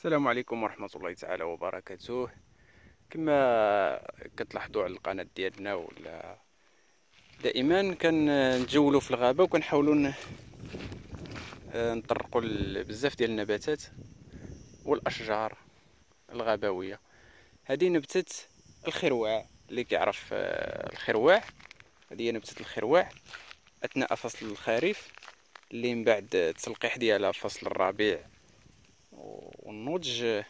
السلام عليكم ورحمة الله تعالى وبركاته. كما كتلاحظوا على القناة ديالنا ولا دائما كنتجولوا في الغابة وكنحاولوا نطرقوا بزاف ديال النباتات والاشجار الغابوية. هذه نبتة الخروع اللي كيعرف الخروع. هذه هي نبتة الخروع اثناء فصل الخريف، اللي من بعد التلقيح ديالها في فصل الربيع والنضج.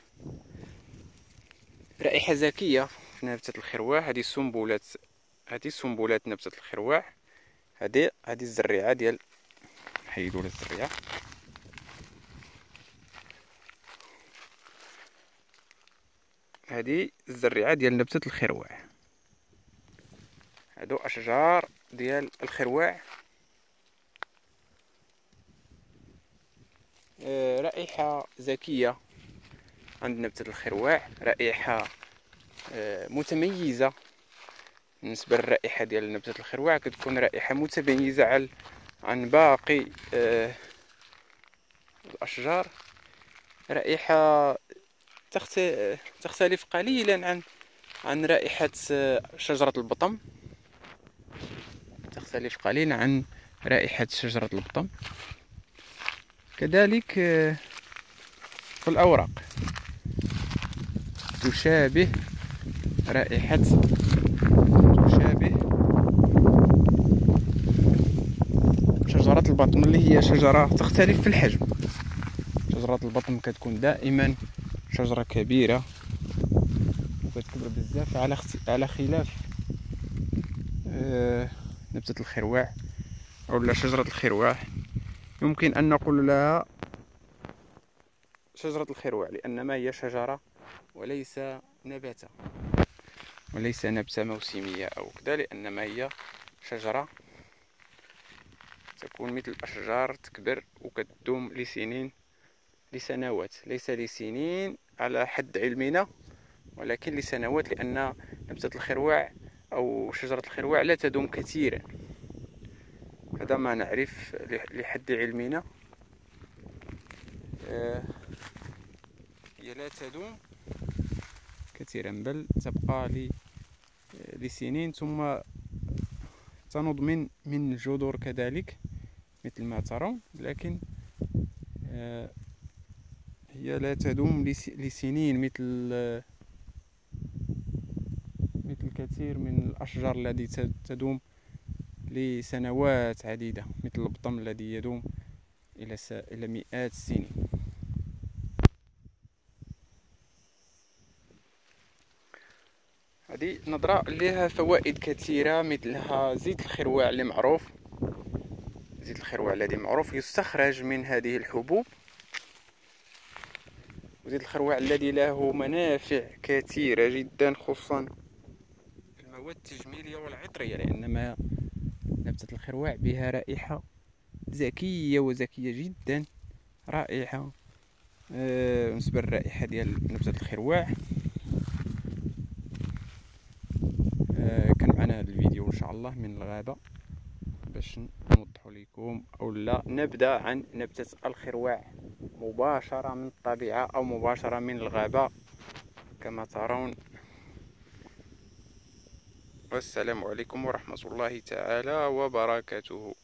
رائحة زكية في نبتة الخروع. هذه سنبلات نبتة الخروع. هذه الزريعة ديال نحيدو الزريعة. هذه الزريعة ديال نبتة الخروع. هادو أشجار ديال الخروع. رائحة زكية عند نبتة الخروع، رائحة متميزة. بالنسبة للرائحة ديال نبتة الخروع كتكون رائحة متميزة عن باقي الأشجار. رائحة تختلف قليلا عن رائحة شجرة البطم. تختلف قليلا عن رائحة شجرة البطم. كذلك في الأوراق تشابه شجرة البطم، اللي هي شجرة تختلف في الحجم. شجرة البطم كتكون دائما شجرة كبيرة وكتكبر بزاف، على خلاف نبتة الخروع أو شجرة الخروع. يمكن أن نقول لها شجرة الخروع لأنما هي شجرة وليس نباتة، وليس نبتة موسمية أو كذا، لأنما هي شجرة تكون مثل الأشجار، تكبر وكتدوم لسنوات، ليس لسنين على حد علمنا، ولكن لسنوات، لأن نبتة الخروع أو شجرة الخروع لا تدوم كثيرا. هذا ما نعرف لحد علمنا. هي لا تدوم كثيرا، بل تبقى لسنين ثم تنض من الجذور كذلك مثل ما ترون، لكن هي لا تدوم لسنين مثل كثير من الأشجار التي تدوم لسنوات عديدة، مثل البطم الذي يدوم إلى مئات السنين. هذه نظرة لها فوائد كثيرة، مثلها زيت الخروع اللي معروف. زيت الخروع الذي معروف يستخرج من هذه الحبوب، وزيت الخروع الذي له منافع كثيرة جدا، خصوصا في المواد التجميلية والعطرية، لأنما نبتة الخروع بها رائحة زكية جدا. رائحة بالنسبة للرائحة ديال نبتة الخروع. كان معنا هذا الفيديو إن شاء الله من الغابة باش نوضح لكم أو لا نبدأ عن نبتة الخروع مباشرة من الطبيعة أو مباشرة من الغابة كما ترون. والسلام عليكم ورحمة الله تعالى وبركاته.